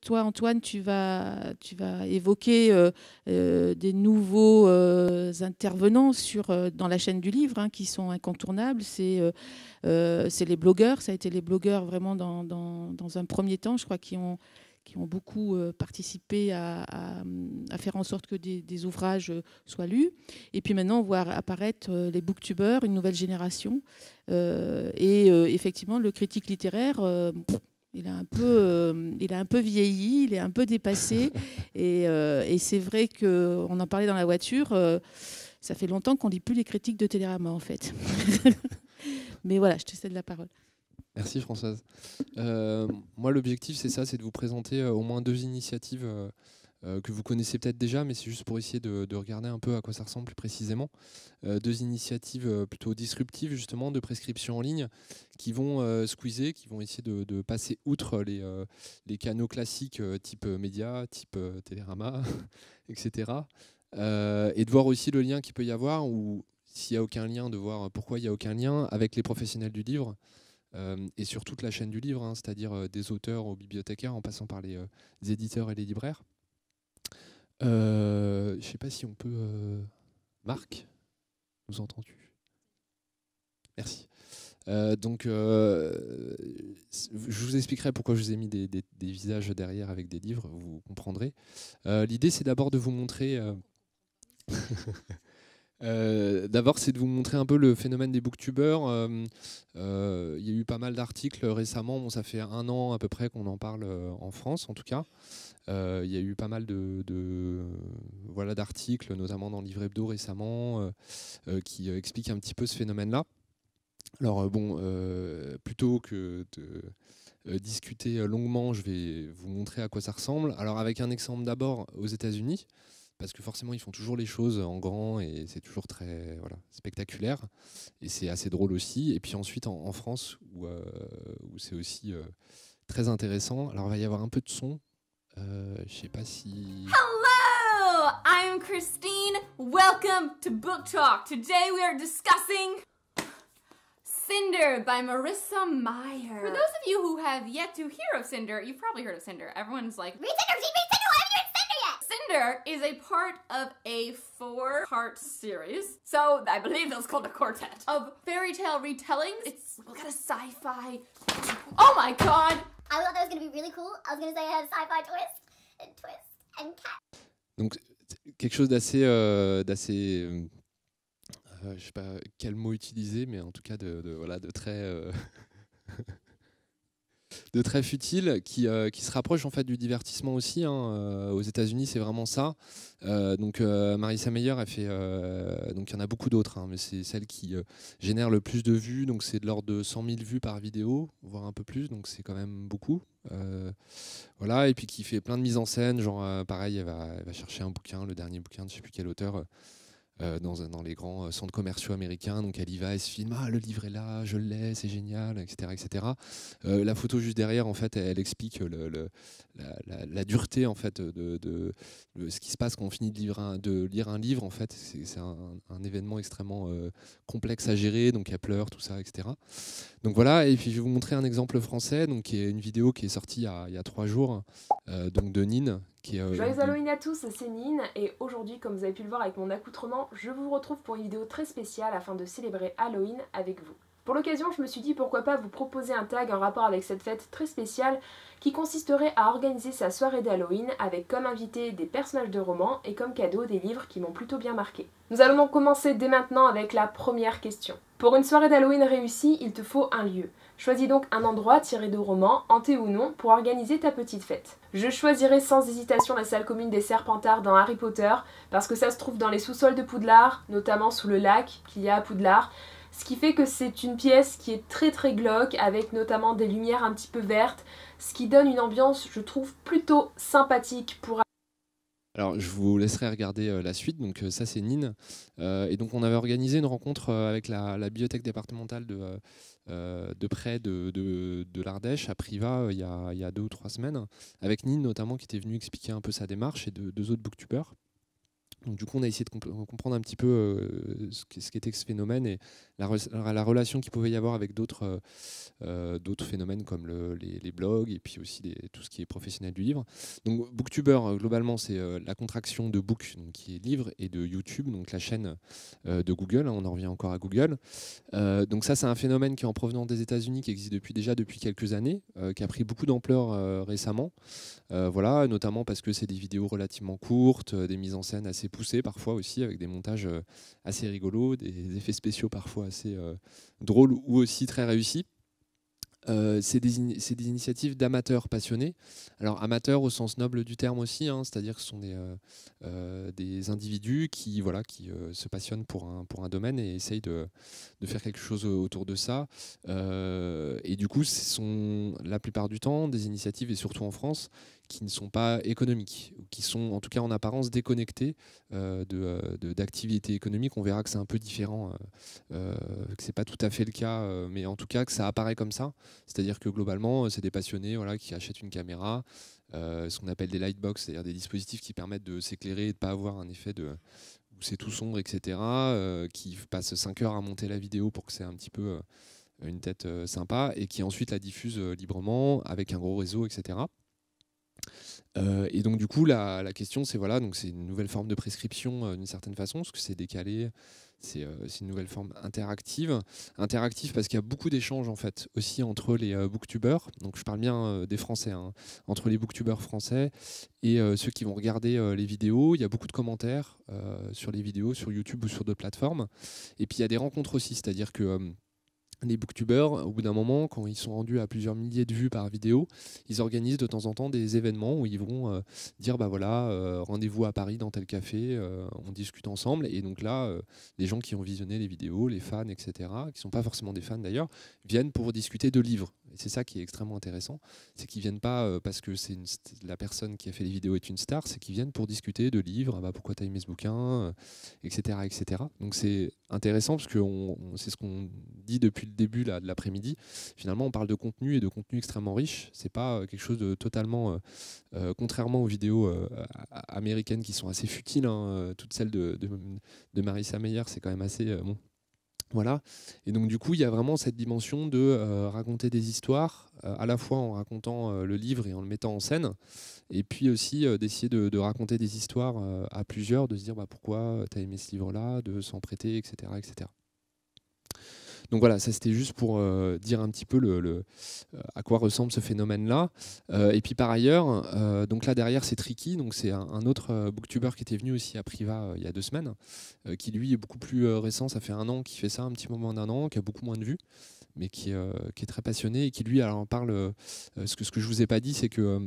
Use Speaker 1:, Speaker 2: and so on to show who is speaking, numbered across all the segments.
Speaker 1: toi, Antoine, tu vas évoquer des nouveaux intervenants dans la chaîne du livre, hein, qui sont incontournables. C'est les blogueurs. Ça a été les blogueurs vraiment dans un premier temps, je crois, qui ont beaucoup participé à faire en sorte que des ouvrages soient lus. Et puis maintenant, on voit apparaître les booktubeurs, une nouvelle génération. Effectivement, le critique littéraire, il a un peu vieilli, il est un peu dépassé. Et c'est vrai qu'on en parlait dans la voiture, ça fait longtemps qu'on ne lit plus les critiques de Télérama, en fait. Mais voilà, je te cède la parole.
Speaker 2: Merci Françoise. Moi, l'objectif, c'est ça, c'est de vous présenter au moins 2 initiatives que vous connaissez peut-être déjà, mais c'est juste pour essayer de regarder un peu à quoi ça ressemble plus précisément. 2 initiatives plutôt disruptives, justement, de prescription en ligne, qui vont squeezer, qui vont essayer de passer outre les canaux classiques type média, type Télérama, etc. Et de voir aussi le lien qu'il peut y avoir, ou s'il n'y a aucun lien, de voir pourquoi il n'y a aucun lien avec les professionnels du livre. Et sur toute la chaîne du livre, hein, c'est-à-dire des auteurs aux bibliothécaires en passant par les éditeurs et les libraires. Je ne sais pas si on peut... Marc, nous entends-tu? Merci. Donc, je vous expliquerai pourquoi je vous ai mis des visages derrière avec des livres, vous comprendrez. L'idée, c'est d'abord de vous montrer... D'abord, c'est de vous montrer un peu le phénomène des booktubeurs. Il y a eu pas mal d'articles récemment. Bon, ça fait 1 an à peu près qu'on en parle en France, en tout cas. Il y a eu pas mal voilà, d'articles, notamment dans Livre Hebdo récemment, qui expliquent un petit peu ce phénomène-là. Alors, bon, plutôt que de discuter longuement, je vais vous montrer à quoi ça ressemble. Alors, avec un exemple d'abord aux États-Unis, parce que forcément ils font toujours les choses en grand et c'est toujours très spectaculaire et c'est assez drôle aussi. Et puis ensuite en France où c'est aussi très intéressant. Alors il va y avoir un peu de son, je sais pas si...
Speaker 3: Hello, I'm Christine. Welcome to Book Talk. Today we are discussing Cinder by Marissa Meyer. For those of you who have yet to hear of Cinder, you've probably heard of Cinder. Everyone's like, read Cinder, read Cinder, why haven't you read Cinder yet? Cinder is a part of a 4-part series, so I believe it's called a quartet, of fairy tale retellings. It's got a sci-fi... Oh my god!
Speaker 4: I thought that was going to be really cool. I was going to say it had a sci-fi twist and cat.
Speaker 2: Donc quelque chose d'assez... je ne sais pas quel mot utiliser, mais en tout cas de très... de très futile, qui se rapproche en fait du divertissement aussi, hein. Aux États-Unis, c'est vraiment ça. Donc Marissa Meyer a fait, donc il y en a beaucoup d'autres, hein, mais c'est celle qui génère le plus de vues. Donc c'est de l'ordre de 100 000 vues par vidéo, voire un peu plus. Donc c'est quand même beaucoup. Voilà, et puis qui fait plein de mises en scène. Genre pareil, elle va chercher un bouquin, le dernier bouquin de je ne sais plus quel auteur. Dans les grands centres commerciaux américains, donc elle y va, elle se filme, ah le livre est là, je l'ai, c'est génial, etc., etc. La photo juste derrière, en fait, elle explique la dureté en fait de ce qui se passe quand on finit de lire un livre. En fait, c'est un événement extrêmement complexe à gérer, donc elle pleure, tout ça, etc. Donc voilà, et puis je vais vous montrer un exemple français, donc qui est une vidéo qui est sortie il y a 3 jours, donc de Nine.
Speaker 5: Joyeux Halloween à tous, c'est Nine et aujourd'hui, comme vous avez pu le voir avec mon accoutrement, je vous retrouve pour une vidéo très spéciale afin de célébrer Halloween avec vous. Pour l'occasion, je me suis dit pourquoi pas vous proposer un tag en rapport avec cette fête très spéciale qui consisterait à organiser sa soirée d'Halloween avec comme invité des personnages de romans et comme cadeau des livres qui m'ont plutôt bien marqué. Nous allons donc commencer dès maintenant avec la première question. Pour une soirée d'Halloween réussie, il te faut un lieu. Choisis donc un endroit tiré de romans, hanté ou non, pour organiser ta petite fête. Je choisirai sans hésitation la salle commune des Serpentards dans Harry Potter, parce que ça se trouve dans les sous-sols de Poudlard, notamment sous le lac qu'il y a à Poudlard, ce qui fait que c'est une pièce qui est très très glauque, avec notamment des lumières un petit peu vertes, ce qui donne une ambiance, je trouve, plutôt sympathique pour...
Speaker 2: Alors, je vous laisserai regarder la suite. Donc, ça, c'est Nine. Et donc, on avait organisé une rencontre avec la bibliothèque départementale de près de l'Ardèche, à Privas, il y a 2 ou 3 semaines, avec Nine notamment, qui était venu expliquer un peu sa démarche, et 2 autres booktubeurs. Donc du coup, on a essayé de comprendre un petit peu ce qu'était ce phénomène et la relation qu'il pouvait y avoir avec d'autres phénomènes comme les blogs et puis aussi tout ce qui est professionnel du livre. Donc Booktuber, globalement, c'est la contraction de book, donc, qui est livre, et de YouTube, donc la chaîne de Google. On en revient encore à Google. Donc ça, c'est un phénomène qui est en provenance des États-Unis, qui existe déjà depuis quelques années, qui a pris beaucoup d'ampleur récemment. Voilà, notamment parce que c'est des vidéos relativement courtes, des mises en scène assez poussées parfois aussi, avec des montages assez rigolos, des effets spéciaux parfois assez drôles ou aussi très réussis. C'est des initiatives d'amateurs passionnés. Alors amateurs au sens noble du terme aussi, hein, c'est-à-dire que ce sont des individus qui se passionnent pour un domaine et essayent de faire quelque chose autour de ça. Et du coup, ce sont la plupart du temps des initiatives, et surtout en France, qui ne sont pas économiques, ou qui sont en tout cas en apparence déconnectées d'activités économiques. On verra que c'est un peu différent, que c'est pas tout à fait le cas, mais en tout cas que ça apparaît comme ça. C'est-à-dire que globalement, c'est des passionnés qui achètent une caméra, ce qu'on appelle des lightbox, c'est-à-dire des dispositifs qui permettent de s'éclairer et de ne pas avoir un effet où c'est tout sombre, etc., qui passent 5 heures à monter la vidéo pour que c'est un petit peu une tête sympa, et qui ensuite la diffusent librement avec un gros réseau, etc. Et donc du coup la question c'est donc c'est une nouvelle forme de prescription d'une certaine façon, parce que c'est décalé, c'est une nouvelle forme interactive parce qu'il y a beaucoup d'échanges en fait aussi entre les booktubers, donc je parle bien des Français, hein, entre les booktubers français et ceux qui vont regarder les vidéos. Il y a beaucoup de commentaires sur les vidéos sur YouTube ou sur d'autres plateformes, et puis il y a des rencontres aussi, c'est-à-dire que les booktubers, au bout d'un moment, quand ils sont rendus à plusieurs milliers de vues par vidéo, ils organisent de temps en temps des événements où ils vont dire rendez-vous à Paris dans tel café, on discute ensemble. Et donc là, les gens qui ont visionné les vidéos, les fans, etc., qui ne sont pas forcément des fans d'ailleurs, viennent pour discuter de livres. Et c'est ça qui est extrêmement intéressant, c'est qu'ils ne viennent pas parce que la personne qui a fait les vidéos est une star, c'est qu'ils viennent pour discuter de livres, pourquoi tu as aimé ce bouquin, etc., etc. Donc c'est intéressant parce que c'est ce qu'on dit depuis le début de l'après-midi. Finalement, on parle de contenu, et de contenu extrêmement riche. C'est pas quelque chose de totalement contrairement aux vidéos américaines qui sont assez futiles, hein, toutes celles de Marissa Meyer, c'est quand même assez bon. Voilà. Et donc du coup, il y a vraiment cette dimension de raconter des histoires, à la fois en racontant le livre et en le mettant en scène, et puis aussi d'essayer de raconter des histoires à plusieurs, de se dire pourquoi tu as aimé ce livre-là, de s'en prêter, etc., etc. Donc voilà, ça c'était juste pour dire un petit peu à quoi ressemble ce phénomène-là. Et puis par ailleurs, donc là derrière c'est Tricky, donc c'est un autre booktuber qui était venu aussi à Priva il y a 2 semaines, qui lui est beaucoup plus récent, ça fait 1 an qu'il fait ça, un petit moment d'1 an, qui a beaucoup moins de vues, mais qui est très passionné, et qui lui alors parle. Ce que je vous ai pas dit, c'est que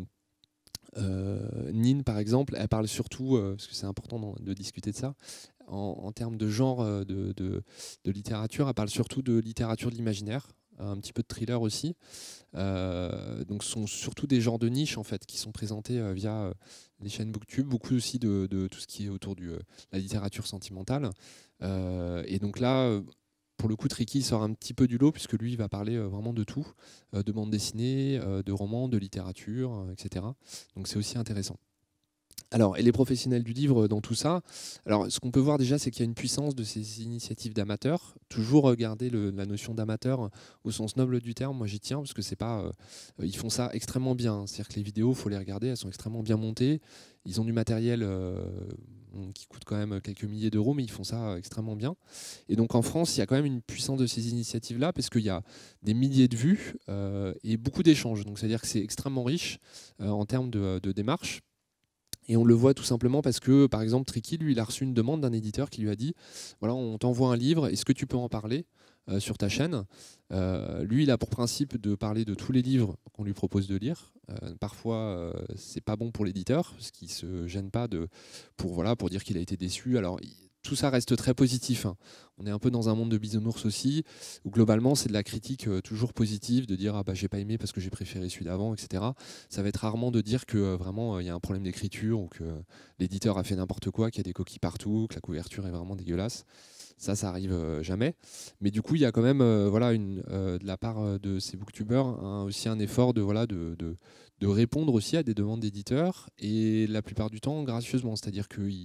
Speaker 2: Nin par exemple, elle parle surtout, parce que c'est important de discuter de ça, en termes de genre de littérature, elle parle surtout de littérature de l'imaginaire, un petit peu de thriller aussi. Donc ce sont surtout des genres de niche en fait qui sont présentés via les chaînes Booktube, beaucoup aussi de tout ce qui est autour de la littérature sentimentale. Et donc là, pour le coup, Tricky sort un petit peu du lot, puisque lui il va parler vraiment de tout, de bande dessinée, de romans, de littérature, etc. Donc c'est aussi intéressant. Alors, et les professionnels du livre dans tout ça, alors ce qu'on peut voir déjà, c'est qu'il y a une puissance de ces initiatives d'amateurs. Toujours regarder la notion d'amateur au sens noble du terme, moi j'y tiens, parce que c'est pas, ils font ça extrêmement bien. C'est-à-dire que les vidéos, il faut les regarder, elles sont extrêmement bien montées. Ils ont du matériel qui coûte quand même quelques milliers d'euros, mais ils font ça extrêmement bien. Et donc en France, il y a quand même une puissance de ces initiatives-là, parce qu'il y a des milliers de vues et beaucoup d'échanges. Donc c'est-à-dire que c'est extrêmement riche en termes de démarches. Et on le voit tout simplement parce que, par exemple, Tricky, lui, il a reçu une demande d'un éditeur qui lui a dit « Voilà, on t'envoie un livre, est-ce que tu peux en parler sur ta chaîne ?» Lui, il a pour principe de parler de tous les livres qu'on lui propose de lire. Parfois, c'est pas bon pour l'éditeur, parce qu'il se gêne pas pour dire qu'il a été déçu. Alors, tout ça reste très positif, hein. On est un peu dans un monde de bisounours aussi, où globalement c'est de la critique toujours positive, de dire j'ai pas aimé parce que j'ai préféré celui d'avant, etc. Ça va être rarement de dire que vraiment il y a un problème d'écriture, ou que l'éditeur a fait n'importe quoi, qu'il y a des coquilles partout, que la couverture est vraiment dégueulasse. Ça arrive jamais. Mais du coup, il y a quand même de la part de ces booktubers aussi un effort de répondre aussi à des demandes d'éditeurs, et la plupart du temps gracieusement. C'est-à-dire qu'ils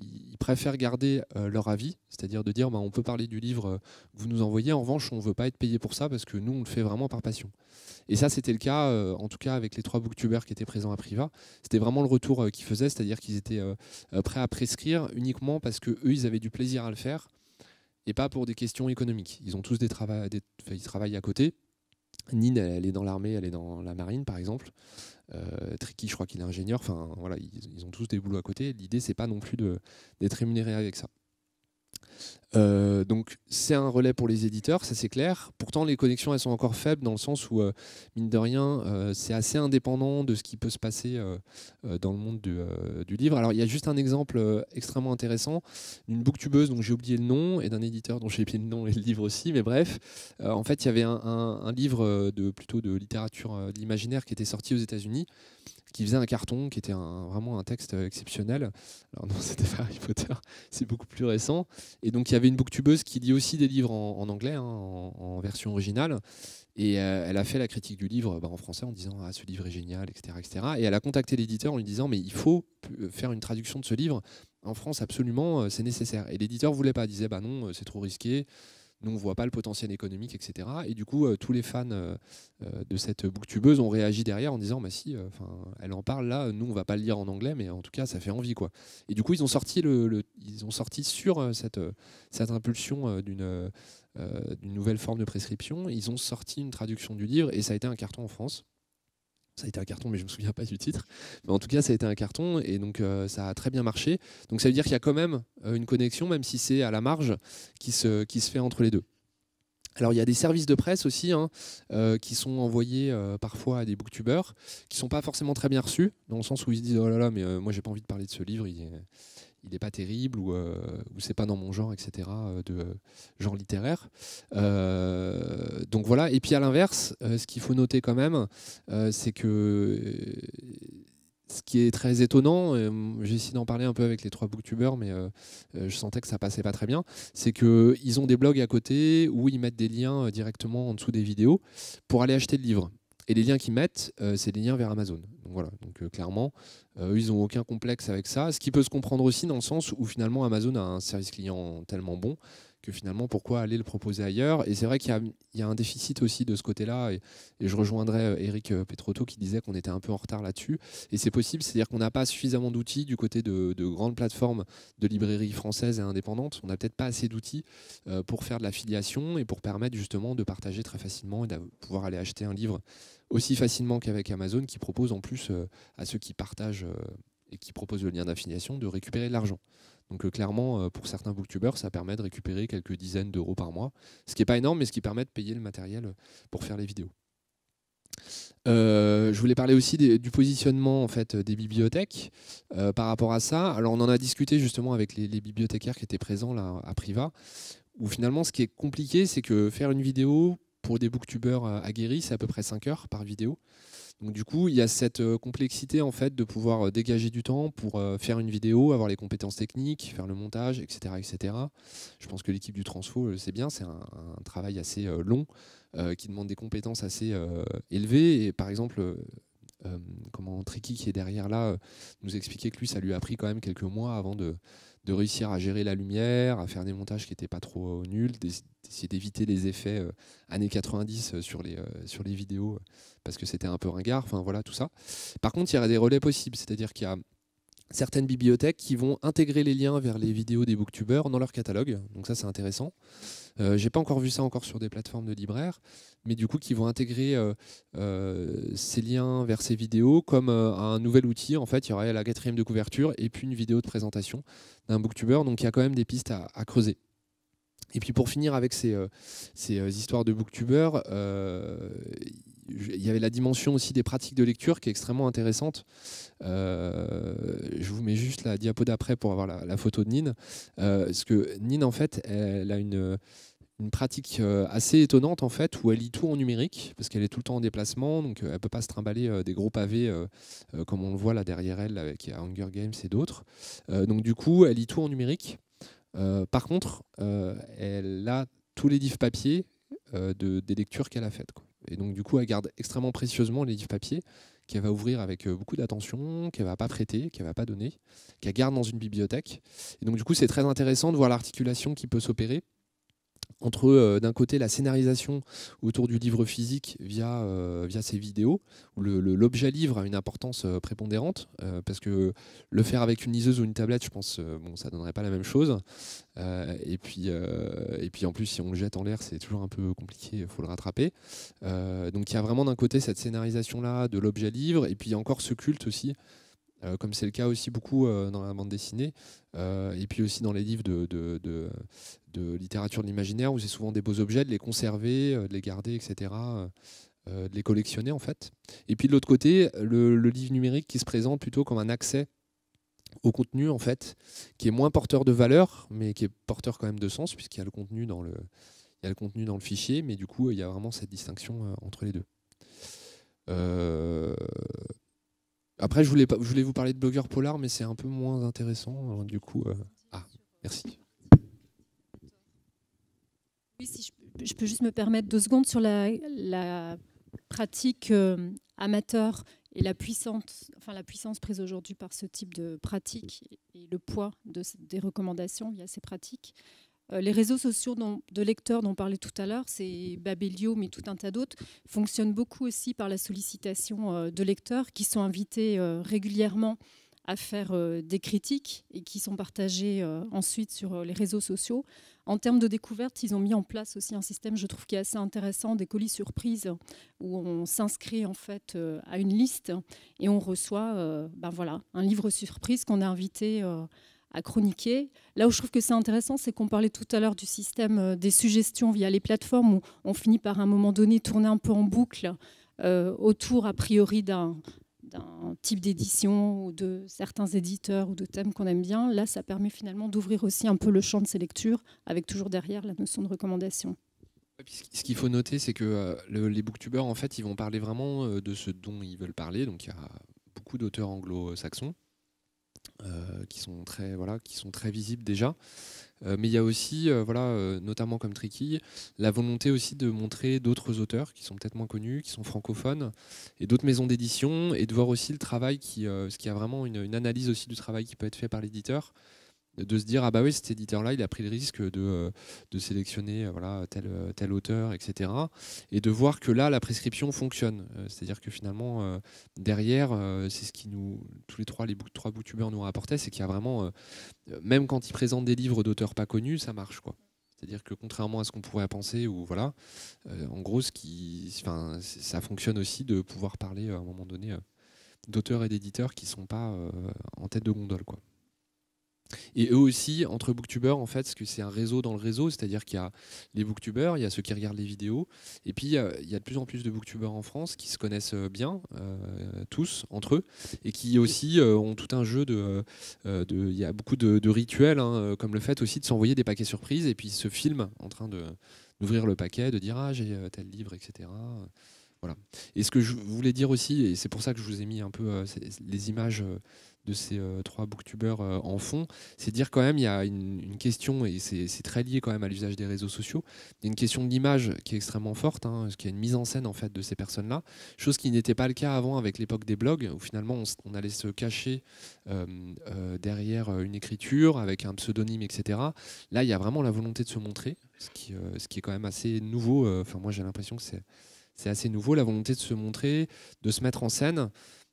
Speaker 2: ils préfèrent garder leur avis, c'est-à-dire de dire on peut parler du livre que vous nous envoyez, en revanche on ne veut pas être payé pour ça parce que nous on le fait vraiment par passion. Et ça c'était le cas, en tout cas avec les 3 booktubers qui étaient présents à Priva, c'était vraiment le retour qu'ils faisaient, c'est-à-dire qu'ils étaient prêts à prescrire uniquement parce qu'eux ils avaient du plaisir à le faire et pas pour des questions économiques. Ils ont tous ils travaillent à côté. Nine, elle est dans l'armée, elle est dans la marine par exemple. Tricky, je crois qu'il est ingénieur. Enfin, voilà, ils ont tous des boulots à côté. L'idée, c'est pas non plus d'être rémunéré avec ça. Donc c'est un relais pour les éditeurs, ça c'est clair. Pourtant les connexions elles sont encore faibles dans le sens où mine de rien c'est assez indépendant de ce qui peut se passer dans le monde du livre. Alors il y a juste un exemple extrêmement intéressant d'une booktubeuse dont j'ai oublié le nom et d'un éditeur dont j'ai oublié le nom et le livre aussi, mais bref en fait il y avait un livre plutôt de littérature de l'imaginaire qui était sorti aux États-Unis, qui faisait un carton, qui était vraiment un texte exceptionnel. Alors non, c'était pas Harry Potter, c'est beaucoup plus récent. Et donc il y avait une booktubeuse qui lit aussi des livres en anglais, en version originale. Et elle a fait la critique du livre en français en disant ce livre est génial, etc., etc. Et elle a contacté l'éditeur en lui disant mais il faut faire une traduction de ce livre en France absolument, c'est nécessaire. Et l'éditeur voulait pas, disait non, c'est trop risqué. Nous, on ne voit pas le potentiel économique, etc. Et du coup, tous les fans de cette booktubeuse ont réagi derrière en disant si, elle en parle là, nous, on ne va pas le lire en anglais, mais en tout cas, ça fait envie, quoi. Et du coup, ils ont sorti, sur cette impulsion d'une nouvelle forme de prescription, ils ont sorti une traduction du livre et ça a été un carton en France. Ça a été un carton, mais je ne me souviens pas du titre. Mais en tout cas, ça a été un carton et donc ça a très bien marché. Donc ça veut dire qu'il y a quand même une connexion, même si c'est à la marge, qui se fait entre les deux. Alors il y a des services de presse aussi qui sont envoyés parfois à des booktubers, qui ne sont pas forcément très bien reçus, dans le sens où ils se disent oh là là, mais moi j'ai pas envie de parler de ce livre, il n'est pas terrible ou c'est pas dans mon genre, etc., de genre littéraire. Donc voilà. Et puis à l'inverse, ce qu'il faut noter quand même, c'est que ce qui est très étonnant, j'ai essayé d'en parler un peu avec les 3 booktubers, mais je sentais que ça passait pas très bien, c'est qu'ils ont des blogs à côté où ils mettent des liens directement en dessous des vidéos pour aller acheter le livre. Et les liens qu'ils mettent, c'est des liens vers Amazon. Donc voilà, donc clairement, ils n'ont aucun complexe avec ça. Ce qui peut se comprendre aussi dans le sens où finalement Amazon a un service client tellement bon que finalement pourquoi aller le proposer ailleurs. Et c'est vrai qu'il y a un déficit aussi de ce côté-là. Et je rejoindrai Eric Petrotto qui disait qu'on était un peu en retard là-dessus. Et c'est possible, c'est-à-dire qu'on n'a pas suffisamment d'outils du côté de grandes plateformes de librairies françaises et indépendantes. On n'a peut-être pas assez d'outils pour faire de l'affiliation et pour permettre justement de partager très facilement et de pouvoir aller acheter un livre aussi facilement qu'avec Amazon, qui propose en plus à ceux qui partagent et qui proposent le lien d'affiliation de récupérer de l'argent. Donc clairement, pour certains booktubers, ça permet de récupérer quelques dizaines d'euros par mois, ce qui n'est pas énorme, mais ce qui permet de payer le matériel pour faire les vidéos. Je voulais parler aussi du positionnement en fait, des bibliothèques par rapport à ça. Alors on en a discuté justement avec les bibliothécaires qui étaient présents là, à Priva, où finalement ce qui est compliqué, c'est que faire une vidéo pour des booktubers aguerris, c'est à peu près 5 heures par vidéo. Donc du coup, il y a cette complexité en fait de pouvoir dégager du temps pour faire une vidéo, avoir les compétences techniques, faire le montage, etc., etc. Je pense que l'équipe du Transfo c'est bien, c'est un travail assez long qui demande des compétences assez élevées. Et par exemple, Tricky qui est derrière là nous expliquait que lui, ça lui a pris quand même quelques mois avant de réussir à gérer la lumière, à faire des montages qui n'étaient pas trop nuls, d'essayer d'éviter les effets années 90 sur les vidéos parce que c'était un peu ringard, enfin voilà tout ça. Par contre, il y a des relais possibles, c'est-à-dire qu'il y a certaines bibliothèques qui vont intégrer les liens vers les vidéos des booktubers dans leur catalogue, donc ça c'est intéressant. J'ai pas encore vu ça encore sur des plateformes de libraires, mais du coup qui vont intégrer ces liens vers ces vidéos comme un nouvel outil. En fait, il y aurait la 4e de couverture et puis une vidéo de présentation d'un booktuber, donc il y a quand même des pistes à creuser. Et puis pour finir avec ces histoires de booktubers, il y avait la dimension aussi des pratiques de lecture qui est extrêmement intéressante. Je vous mets juste la diapo d'après pour avoir la photo de Nine. Parce que Nine, en fait, elle a une pratique assez étonnante, en fait, où elle lit tout en numérique, parce qu'elle est tout le temps en déplacement, donc elle ne peut pas se trimballer des gros pavés, comme on le voit là derrière elle, avec Hunger Games et d'autres. Donc du coup, elle lit tout en numérique. Par contre, elle a tous les livres papier des lectures qu'elle a faites, quoi. Et donc du coup, elle garde extrêmement précieusement les livres papier qu'elle va ouvrir avec beaucoup d'attention, qu'elle va pas prêter, qu'elle va pas donner, qu'elle garde dans une bibliothèque. Et donc du coup, c'est très intéressant de voir l'articulation qui peut s'opérer entre d'un côté la scénarisation autour du livre physique via ces vidéos, où l'objet livre a une importance prépondérante, parce que le faire avec une liseuse ou une tablette, je pense bon, ça donnerait pas la même chose. Et puis en plus, si on le jette en l'air, c'est toujours un peu compliqué, il faut le rattraper. Donc il y a vraiment d'un côté cette scénarisation-là de l'objet livre, et puis il y a encore ce culte aussi, comme c'est le cas aussi beaucoup dans la bande dessinée, et puis aussi dans les livres de littérature de l'imaginaire, où c'est souvent des beaux objets, de les conserver, de les garder, etc., de les collectionner en fait. Et puis de l'autre côté, le livre numérique qui se présente plutôt comme un accès au contenu en fait, qui est moins porteur de valeur, mais qui est porteur quand même de sens, puisqu'il y a le contenu dans le fichier, mais du coup il y a vraiment cette distinction entre les deux. Après, je voulais vous parler de blogueurs polar, mais c'est un peu moins intéressant. Alors, du coup, ah, merci.
Speaker 6: Oui, si je peux juste me permettre 2 secondes sur la pratique amateur et la puissance prise aujourd'hui par ce type de pratique et le poids des recommandations via ces pratiques. Les réseaux sociaux de lecteurs dont on parlait tout à l'heure, c'est Babelio, mais tout un tas d'autres, fonctionnent beaucoup aussi par la sollicitation de lecteurs qui sont invités régulièrement à faire des critiques et qui sont partagées ensuite sur les réseaux sociaux. En termes de découverte, ils ont mis en place aussi un système, je trouve, qui est assez intéressant, des colis surprises, où on s'inscrit en fait à une liste et on reçoit voilà, un livre surprise qu'on a invité à chroniquer. Là où je trouve que c'est intéressant, c'est qu'on parlait tout à l'heure du système des suggestions via les plateformes, où on finit par à un moment donné tourner un peu en boucle autour a priori d'un type d'édition ou de certains éditeurs ou de thèmes qu'on aime bien. Là, ça permet finalement d'ouvrir aussi un peu le champ de ces lectures, avec toujours derrière la notion de recommandation.
Speaker 2: Ce qu'il faut noter, c'est que les booktubeurs, en fait, ils vont parler vraiment de ce dont ils veulent parler. Donc, il y a beaucoup d'auteurs anglo-saxons qui sont très visibles déjà. Mais il y a aussi, notamment comme Tricky, la volonté aussi de montrer d'autres auteurs qui sont peut-être moins connus, qui sont francophones, et d'autres maisons d'édition, et de voir aussi le travail ce qui a vraiment une analyse aussi du travail qui peut être fait par l'éditeur, de se dire ah bah oui, cet éditeur-là, il a pris le risque de sélectionner tel auteur, etc. Et de voir que là, la prescription fonctionne. C'est-à-dire que finalement, derrière, c'est ce qui tous les trois booktubeurs nous rapportaient, c'est qu'il y a vraiment, même quand ils présentent des livres d'auteurs pas connus, ça marche, quoi. C'est-à-dire que contrairement à ce qu'on pourrait penser, ou voilà, en gros, ça fonctionne aussi de pouvoir parler à un moment donné d'auteurs et d'éditeurs qui sont pas en tête de gondole, quoi. Et eux aussi, entre booktubeurs, en fait, parce que c'est un réseau dans le réseau, c'est-à-dire qu'il y a les booktubeurs, il y a ceux qui regardent les vidéos, et puis il y a de plus en plus de booktubeurs en France qui se connaissent bien, tous, entre eux, et qui aussi ont tout un jeu il y a beaucoup de rituels, hein, comme le fait aussi de s'envoyer des paquets surprises, et puis ils se filment en train d'ouvrir le paquet, de dire « Ah, j'ai tel livre, etc. » Voilà. Et ce que je voulais dire aussi, et c'est pour ça que je vous ai mis un peu les images de ces 3 booktubeurs en fond, c'est dire quand même il y a une question, et c'est très lié quand même à l'usage des réseaux sociaux, il y a une question de l'image qui est extrêmement forte, hein, parce qu'il y a une mise en scène en fait de ces personnes-là, chose qui n'était pas le cas avant avec l'époque des blogs, où finalement on allait se cacher derrière une écriture avec un pseudonyme, etc. Là, il y a vraiment la volonté de se montrer, ce qui est quand même assez nouveau. Enfin, moi j'ai l'impression que c'est assez nouveau, la volonté de se montrer, de se mettre en scène.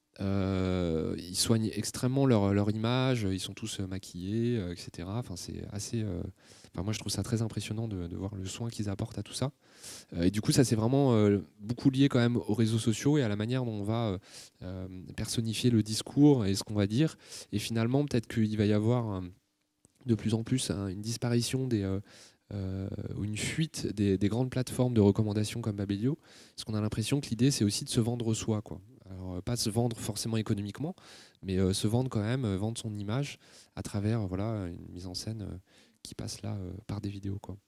Speaker 2: Ils soignent extrêmement leur image, ils sont tous maquillés, etc. Enfin, c'est assez. Moi, je trouve ça très impressionnant de voir le soin qu'ils apportent à tout ça. Et du coup, ça c'est vraiment beaucoup lié quand même aux réseaux sociaux et à la manière dont on va personnifier le discours et ce qu'on va dire. Et finalement, peut-être qu'il va y avoir de plus en plus une disparition ou une fuite des grandes plateformes de recommandation comme Babelio, parce qu'on a l'impression que l'idée c'est aussi de se vendre soi, quoi. Alors, pas se vendre forcément économiquement, mais se vendre quand même, vendre son image à travers une mise en scène qui passe là par des vidéos, quoi.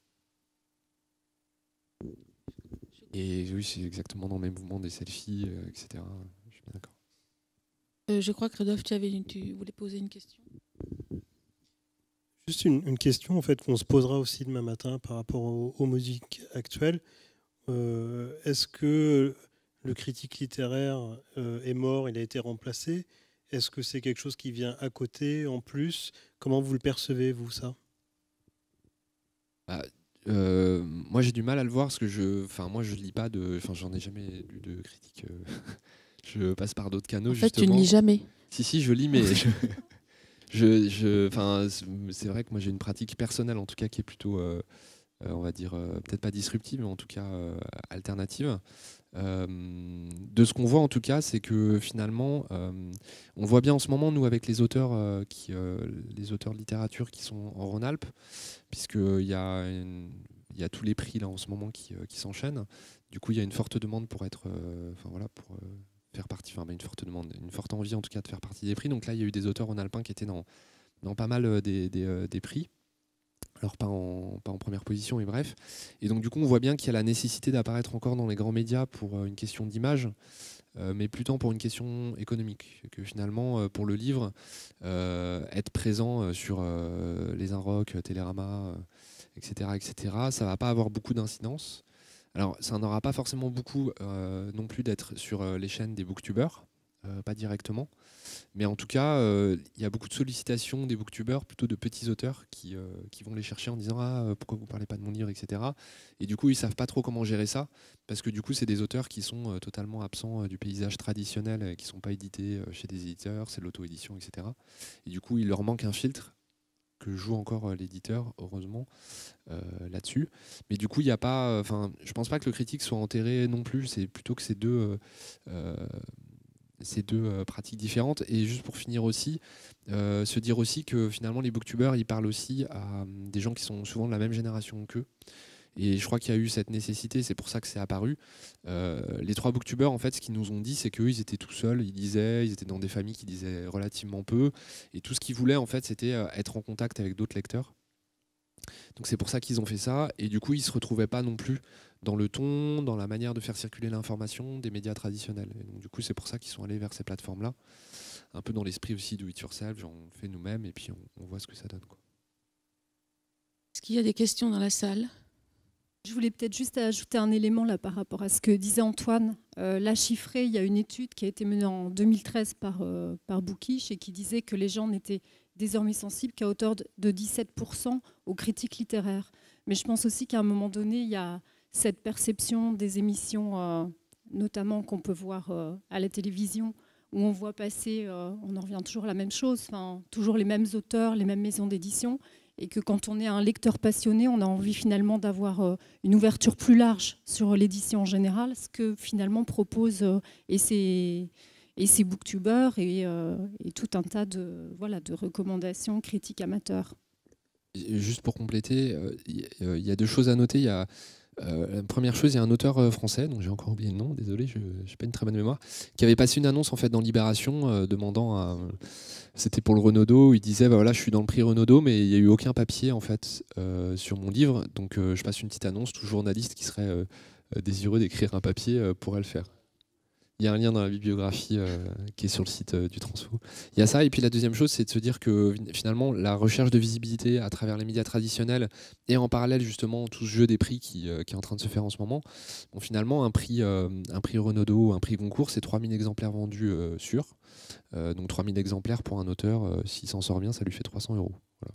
Speaker 2: Et oui, c'est exactement dans le même mouvement des selfies, etc. Je suis bien d'accord.
Speaker 1: Je crois que Rodolphe, tu voulais poser une question.
Speaker 7: Juste une question en fait qu'on se posera aussi demain matin par rapport aux musiques actuelles. Est-ce que le critique littéraire est mort, il a été remplacé. Est-ce que c'est quelque chose qui vient à côté, en plus? Comment vous le percevez, vous, ça?
Speaker 2: Moi, j'ai du mal à le voir parce que moi, je lis pas j'en ai jamais lu de critique. Je passe par d'autres canaux.
Speaker 1: En fait,
Speaker 2: justement.
Speaker 1: tu ne lis jamais.
Speaker 2: Si, je lis, mais c'est vrai que moi, j'ai une pratique personnelle, en tout cas, qui est plutôt, on va dire, peut-être pas disruptive, mais en tout cas alternative. De ce qu'on voit en tout cas, c'est que finalement, on voit bien en ce moment, nous, avec les auteurs, les auteurs de littérature qui sont en Rhône-Alpes, puisqu'il y a tous les prix là en ce moment qui s'enchaînent. Du coup, il y a une forte demande pour être, pour faire partie, une forte demande, une forte envie en tout cas de faire partie des prix. Donc là, il y a eu des auteurs rhône-alpins qui étaient dans pas mal des prix. Alors pas en première position, mais bref. Et donc du coup, on voit bien qu'il y a la nécessité d'apparaître encore dans les grands médias pour une question d'image, mais plutôt pour une question économique. Que finalement, pour le livre, être présent sur les Inrocks, Télérama, etc., ça va pas avoir beaucoup d'incidence. Alors, ça n'aura pas forcément beaucoup non plus d'être sur les chaînes des booktubers, pas directement. Mais en tout cas, il y a beaucoup de sollicitations des booktubers, plutôt de petits auteurs qui vont les chercher en disant pourquoi vous ne parlez pas de mon livre, etc. Et du coup, ils ne savent pas trop comment gérer ça, parce que du coup, c'est des auteurs qui sont totalement absents du paysage traditionnel, qui ne sont pas édités chez des éditeurs, c'est l'auto-édition, etc. Et du coup, il leur manque un filtre que joue encore l'éditeur, heureusement, là-dessus. Mais du coup, il n'y a pas... je pense pas que le critique soit enterré non plus, c'est plutôt que ces deux pratiques différentes. Et juste pour finir aussi, se dire aussi que finalement, les booktubers, ils parlent aussi à des gens qui sont souvent de la même génération qu'eux. Et je crois qu'il y a eu cette nécessité, c'est pour ça que c'est apparu. Les 3 booktubers, en fait, ce qu'ils nous ont dit, c'est qu'eux, ils étaient tout seuls, ils étaient dans des familles qui lisaient relativement peu, et tout ce qu'ils voulaient, en fait, c'était être en contact avec d'autres lecteurs. Donc c'est pour ça qu'ils ont fait ça, et du coup, ils ne se retrouvaient pas non plus dans le ton, dans la manière de faire circuler l'information des médias traditionnels. Et donc du coup, c'est pour ça qu'ils sont allés vers ces plateformes-là, un peu dans l'esprit aussi do it yourself, genre on fait nous-mêmes, et puis on voit ce que ça donne, quoi.
Speaker 1: Est-ce qu'il y a des questions dans la salle ?
Speaker 6: Je voulais peut-être juste ajouter un élément là par rapport à ce que disait Antoine. Là, chiffré, il y a une étude qui a été menée en 2013 par Bookish et qui disait que les gens n'étaient désormais sensibles qu'à hauteur de 17% aux critiques littéraires. Mais je pense aussi qu'à un moment donné, il y a cette perception des émissions, notamment qu'on peut voir à la télévision, où on voit passer, on en revient toujours à la même chose, toujours les mêmes auteurs, les mêmes maisons d'édition, et que quand on est un lecteur passionné, on a envie finalement d'avoir une ouverture plus large sur l'édition en général, ce que finalement proposent et ces booktubers et tout un tas de recommandations critiques amateurs.
Speaker 2: Juste pour compléter, il y a 2 choses à noter. Il y a la première chose, il y a un auteur français, dont j'ai encore oublié le nom, désolé, je n'ai pas une très bonne mémoire, qui avait passé une annonce en fait dans Libération demandant c'était pour le Renaudot, il disait voilà, je suis dans le prix Renaudot, mais il n'y a eu aucun papier en fait sur mon livre, donc je passe une petite annonce, tout journaliste qui serait désireux d'écrire un papier pourrait le faire. Il y a un lien dans la bibliographie qui est sur le site du Transfo. Il y a ça, et puis la deuxième chose, c'est de se dire que finalement, la recherche de visibilité à travers les médias traditionnels et en parallèle justement tout ce jeu des prix qui est en train de se faire en ce moment, bon, finalement, un prix Renaudot, un prix Goncourt, c'est 3000 exemplaires vendus sûrs. Donc 3000 exemplaires pour un auteur, s'il s'en sort bien, ça lui fait 300 €. Voilà.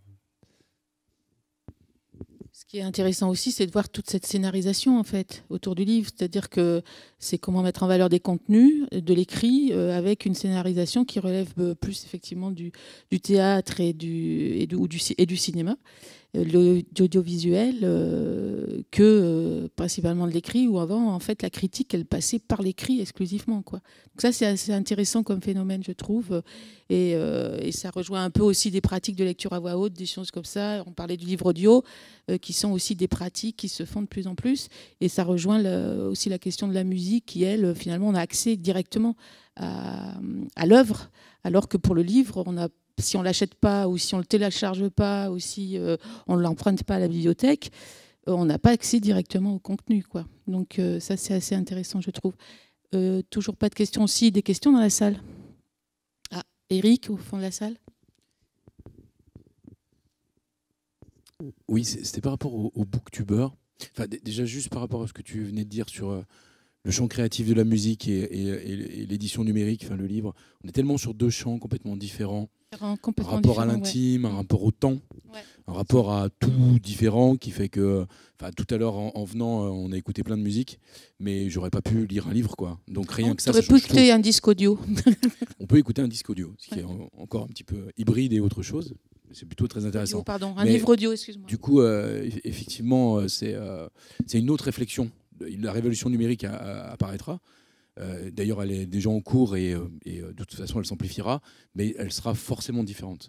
Speaker 1: Ce qui est intéressant aussi, c'est de voir toute cette scénarisation en fait autour du livre, c'est-à-dire que c'est comment mettre en valeur des contenus, de l'écrit, avec une scénarisation qui relève plus effectivement du théâtre et du cinéma, l'audiovisuel, que principalement de l'écrit, où avant en fait la critique elle passait par l'écrit exclusivement, quoi. Donc ça c'est assez intéressant comme phénomène, je trouve, et ça rejoint un peu aussi des pratiques de lecture à voix haute, des choses comme ça. On parlait du livre audio, qui sont aussi des pratiques qui se font de plus en plus, et ça rejoint aussi la question de la musique qui, elle, finalement, on a accès directement à l'œuvre, alors que pour le livre, si on ne l'achète pas, ou si on ne le télécharge pas, ou si on ne l'emprunte pas à la bibliothèque, on n'a pas accès directement au contenu, quoi. Donc ça, c'est assez intéressant, je trouve. Toujours pas de questions aussi, des questions dans la salle. Ah, Eric, au fond de la salle.
Speaker 8: Oui, c'était par rapport aux booktubers. Enfin, déjà, juste par rapport à ce que tu venais de dire sur le champ créatif de la musique et l'édition numérique, enfin le livre, on est tellement sur deux champs complètement différents. Un rapport à l'intime, un rapport au temps, un rapport à tout différent qui fait que, tout à l'heure en venant, on a écouté plein de musique, mais j'aurais pas pu lire un livre, quoi. Donc rien que ça.
Speaker 1: On peut écouter un disque audio.
Speaker 8: On peut écouter un disque audio, ce qui est encore un petit peu hybride et autre chose. C'est plutôt très intéressant.
Speaker 1: Un livre audio, excuse-moi.
Speaker 8: Du coup, effectivement, c'est une autre réflexion. La révolution numérique apparaîtra. D'ailleurs, elle est déjà en cours et de toute façon, elle s'amplifiera, mais elle sera forcément différente.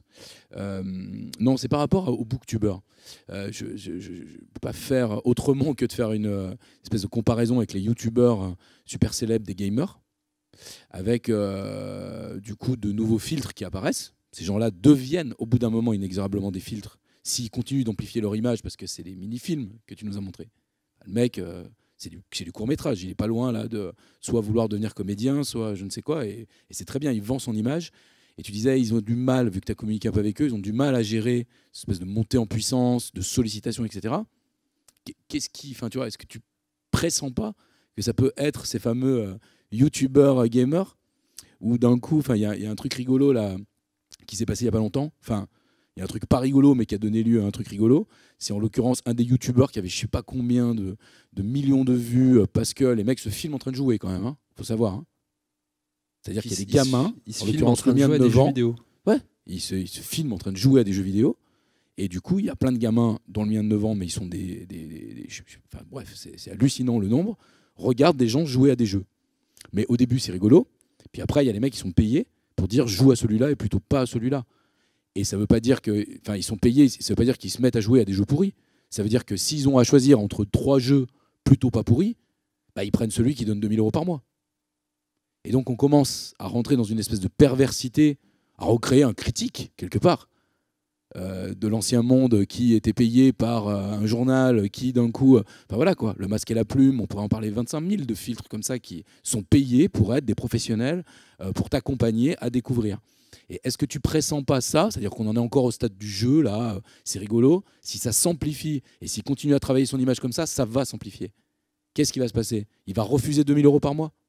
Speaker 8: Non, c'est par rapport aux booktubers. Je ne peux pas faire autrement que de faire une espèce de comparaison avec les youtubeurs super célèbres des gamers, avec du coup de nouveaux filtres qui apparaissent. Ces gens-là deviennent au bout d'un moment inexorablement des filtres s'ils continuent d'amplifier leur image, parce que c'est les mini-films que tu nous as montrés. Le mec... c'est du court-métrage, il n'est pas loin là de soit vouloir devenir comédien, soit je ne sais quoi, et c'est très bien, il vend son image. Et tu disais, ils ont du mal, vu que tu as communiqué un peu avec eux, ils ont du mal à gérer cette espèce de montée en puissance, de sollicitation, etc. Est-ce que tu pressens pas que ça peut être ces fameux youtubeurs gamers, où d'un coup, il y a un truc rigolo là, qui s'est passé il n'y a pas longtemps, il y a un truc pas rigolo, mais qui a donné lieu à un truc rigolo. C'est en l'occurrence un des youtubeurs qui avait je sais pas combien de millions de vues, parce que les mecs se filment en train de jouer quand même. Faut savoir. Hein. C'est-à-dire qu'il y a des gamins,
Speaker 2: en l'occurrence le mien de 9 ans,
Speaker 8: ouais, ils se filment en train de jouer à des jeux vidéo. Et du coup, il y a plein de gamins, dans le mien de 9 ans, mais ils sont bref, c'est hallucinant le nombre, regardent des gens jouer à des jeux. Mais au début, c'est rigolo. Puis après, il y a les mecs qui sont payés pour dire joue à celui-là et plutôt pas à celui-là. Et ça ne veut pas dire ils sont payés, ça ne veut pas dire qu'ils se mettent à jouer à des jeux pourris. Ça veut dire que s'ils ont à choisir entre 3 jeux plutôt pas pourris, ils prennent celui qui donne 2 000 € par mois. Et donc on commence à rentrer dans une espèce de perversité, à recréer un critique, quelque part, de l'ancien monde qui était payé par un journal qui, d'un coup... voilà quoi, le masque et la plume, on pourrait en parler 25 000 de filtres comme ça qui sont payés pour être des professionnels, pour t'accompagner à découvrir. Et est-ce que tu pressens pas ça? C'est-à-dire qu'on en est encore au stade du jeu, là, c'est rigolo. Si ça s'amplifie et s'il continue à travailler son image comme ça va s'amplifier. Qu'est-ce qui va se passer? Il va refuser 2 000 € par mois?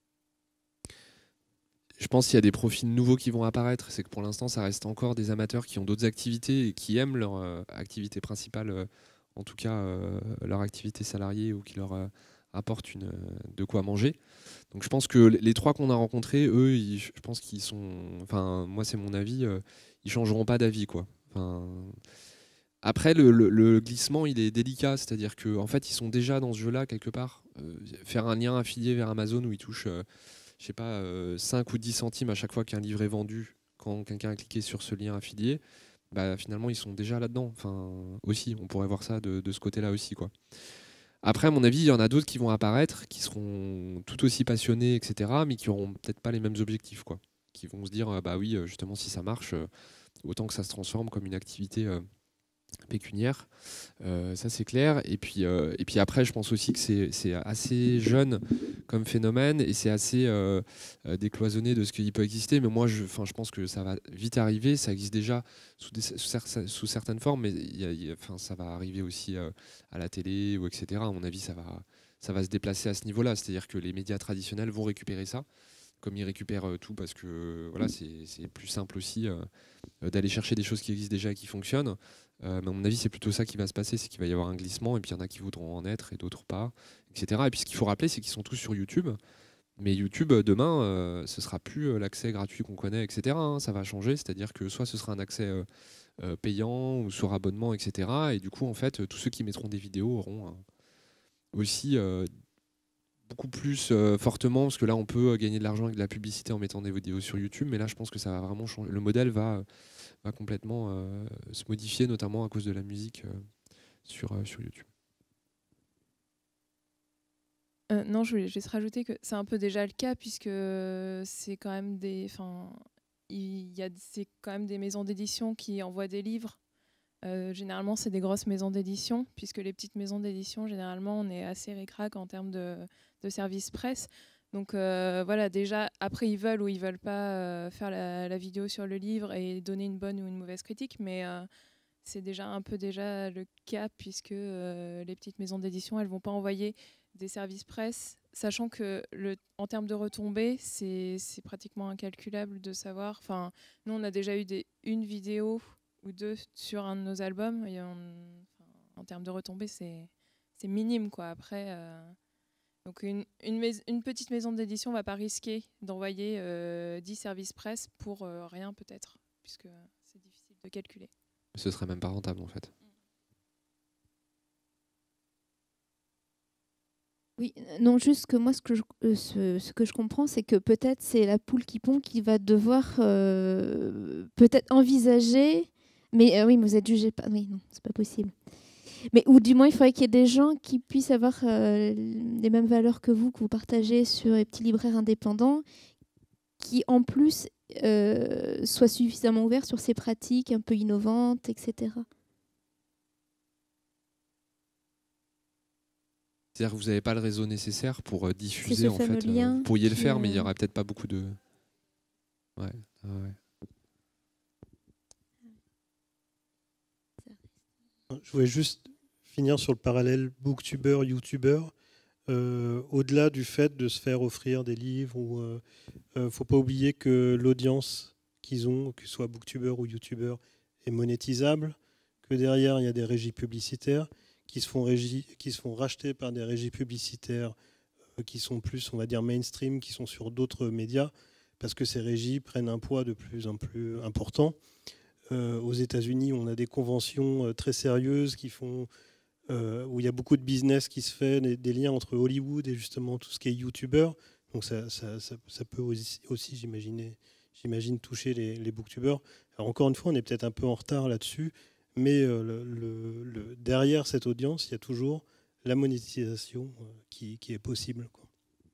Speaker 2: Je pense qu'il y a des profils nouveaux qui vont apparaître. C'est que pour l'instant, ça reste encore des amateurs qui ont d'autres activités et qui aiment leur activité principale, en tout cas leur activité salariée, ou qui leur apporte de quoi manger. Donc je pense que les 3 qu'on a rencontrés, eux, je pense qu'ils sont... moi c'est mon avis, ils changeront pas d'avis, quoi. Après, le glissement, il est délicat, c'est-à-dire qu'en fait, ils sont déjà dans ce jeu-là, quelque part. Faire un lien affilié vers Amazon où ils touchent, 5 ou 10 centimes à chaque fois qu'un livre est vendu, quand quelqu'un a cliqué sur ce lien affilié, finalement, ils sont déjà là-dedans. Aussi, on pourrait voir ça de ce côté-là aussi, quoi. Après, à mon avis, il y en a d'autres qui vont apparaître, qui seront tout aussi passionnés, etc., mais qui n'auront peut-être pas les mêmes objectifs, quoi. Qui vont se dire, oui, justement, si ça marche, autant que ça se transforme comme une activité pécuniaire, ça c'est clair. Et puis après, je pense aussi que c'est assez jeune comme phénomène, et c'est assez décloisonné de ce qui peut exister. Mais moi, je pense que ça va vite arriver. Ça existe déjà sous certaines formes, mais ça va arriver aussi à la télé, ou etc. À mon avis, ça va se déplacer à ce niveau-là. C'est-à-dire que les médias traditionnels vont récupérer ça, comme ils récupèrent tout, parce que voilà, c'est plus simple aussi d'aller chercher des choses qui existent déjà et qui fonctionnent. Mais à mon avis, c'est plutôt ça qui va se passer, c'est qu'il va y avoir un glissement, et puis il y en a qui voudront en être et d'autres pas, etc. Et puis ce qu'il faut rappeler, c'est qu'ils sont tous sur YouTube. Mais YouTube, demain, ce sera plus l'accès gratuit qu'on connaît, etc. Ça va changer, c'est-à-dire que soit ce sera un accès payant ou sur abonnement, etc. Et du coup, en fait, tous ceux qui mettront des vidéos auront aussi beaucoup plus fortement, parce que là, on peut gagner de l'argent avec de la publicité en mettant des vidéos sur YouTube, mais là, je pense que ça va vraiment changer. Le modèle va complètement se modifier, notamment à cause de la musique sur YouTube.
Speaker 9: Non, je voulais juste rajouter que c'est un peu déjà le cas, puisque c'est quand même c'est quand même des maisons d'édition qui envoient des livres. Généralement, c'est des grosses maisons d'édition, puisque les petites maisons d'édition, généralement, on est assez ric-rac en termes de service presse. Donc voilà, déjà, après, ils veulent ou ils veulent pas faire la vidéo sur le livre et donner une bonne ou une mauvaise critique, mais c'est déjà un peu le cas, puisque les petites maisons d'édition, elles vont pas envoyer des services presse, sachant que en termes de retombées, c'est pratiquement incalculable de savoir. Enfin, nous, on a déjà eu une vidéo ou deux sur un de nos albums. Et en termes de retombées, c'est minime, quoi. Après, donc une petite maison d'édition ne va pas risquer d'envoyer 10 services presse pour rien, peut-être, puisque c'est difficile de calculer.
Speaker 2: Ce serait même pas rentable, en fait.
Speaker 10: Oui, non, juste que moi, ce que je comprends, c'est que peut-être c'est la poule qui pond qui va devoir peut-être envisager, mais oui, mais vous êtes jugé pas, oui, non, c'est pas possible. Mais ou du moins, il faudrait qu'il y ait des gens qui puissent avoir les mêmes valeurs que vous partagez sur les petits libraires indépendants, qui en plus soient suffisamment ouverts sur ces pratiques un peu innovantes, etc.
Speaker 2: C'est-à-dire que vous n'avez pas le réseau nécessaire pour diffuser, en fait.
Speaker 10: Lien,
Speaker 2: vous pourriez le faire, mais il n'y aura peut-être pas beaucoup de... Ouais, ouais.
Speaker 7: Je voulais juste finir sur le parallèle booktuber, youtuber. Au-delà du fait de se faire offrir des livres, faut pas oublier que l'audience qu'ils ont, que ce soit booktuber ou youtuber, est monétisable, que derrière il y a des régies publicitaires qui se font racheter par des régies publicitaires qui sont plus, on va dire, mainstream, qui sont sur d'autres médias, parce que ces régies prennent un poids de plus en plus important. Aux États-Unis, on a des conventions très sérieuses qui font, où il y a beaucoup de business qui se fait, des liens entre Hollywood et justement tout ce qui est YouTuber. Donc ça peut aussi j'imagine, toucher les booktubers. Alors encore une fois, on est peut-être un peu en retard là-dessus, mais derrière cette audience, il y a toujours la monétisation qui est possible, quoi.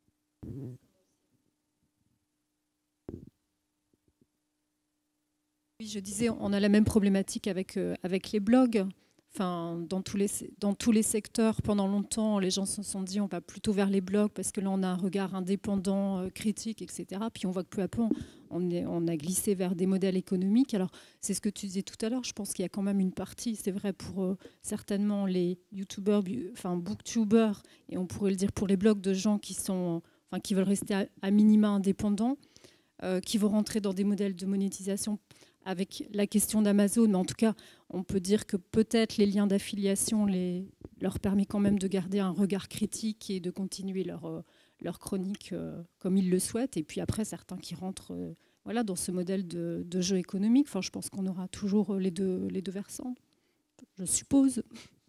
Speaker 6: Oui, je disais, on a la même problématique avec les blogs. Enfin, dans tous les secteurs, pendant longtemps, les gens se sont dit on va plutôt vers les blogs parce que là, on a un regard indépendant, critique, etc. Puis on voit que peu à peu, on a glissé vers des modèles économiques. Alors, c'est ce que tu disais tout à l'heure. Je pense qu'il y a quand même une partie, c'est vrai pour certainement les youtubeurs, enfin booktubers, et on pourrait le dire pour les blogs de gens qui veulent rester à minima indépendants, qui vont rentrer dans des modèles de monétisation avec la question d'Amazon, mais en tout cas, on peut dire que peut-être les liens d'affiliation leur permet quand même de garder un regard critique et de continuer leur chronique comme ils le souhaitent. Et puis après, certains qui rentrent dans ce modèle de jeu économique. Enfin, je pense qu'on aura toujours les deux versants, je suppose.